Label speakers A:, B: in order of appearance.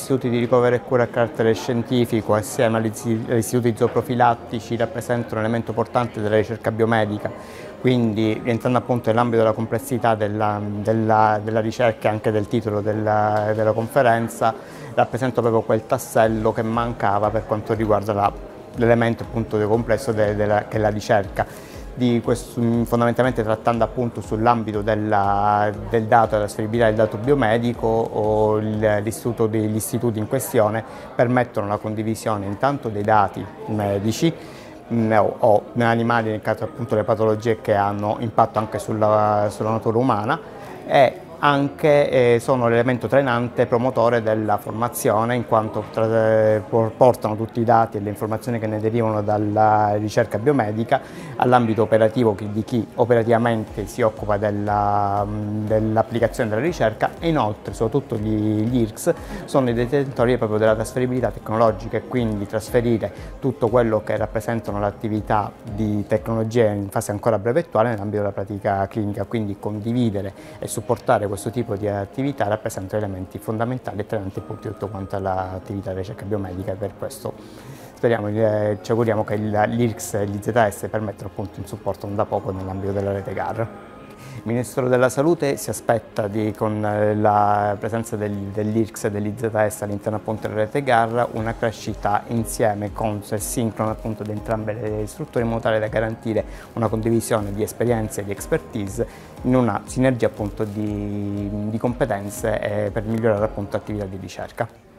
A: istituti di ricovero e cura a carattere scientifico assieme agli istituti zooprofilattici rappresentano un elemento portante della ricerca biomedica, quindi rientrando appunto nell'ambito della complessità della ricerca e anche del titolo della conferenza, rappresenta proprio quel tassello che mancava per quanto riguarda l'elemento appunto complesso che è la ricerca. Fondamentalmente trattando appunto sull'ambito del dato, della trasferibilità del dato biomedico, o gli istituti in questione permettono la condivisione intanto dei dati medici o animali, nel caso appunto delle patologie che hanno impatto anche sulla natura umana, e anche sono l'elemento trainante promotore della formazione, in quanto portano tutti i dati e le informazioni che ne derivano dalla ricerca biomedica all'ambito operativo di chi operativamente si occupa dell'applicazione della ricerca, e inoltre soprattutto gli IRCS sono i detentori proprio della trasferibilità tecnologica, e quindi trasferire tutto quello che rappresentano l'attività di tecnologia in fase ancora brevettuale nell'ambito della pratica clinica, quindi condividere e supportare questo tipo di attività rappresenta elementi fondamentali e trainanti appunto di tutto quanto l'attività di ricerca biomedica, e per questo ci auguriamo che l'IRCS e l'IZS permettano appunto un supporto non da poco nell'ambito della rete GAR. Il Ministero della Salute si aspetta con la presenza dell'IRCS e dell'IZS all'interno appunto della rete GAR una crescita insieme e sincrona appunto di entrambe le strutture, in modo tale da garantire una condivisione di esperienze e di expertise in una sinergia appunto di competenze per migliorare appunto l'attività di ricerca.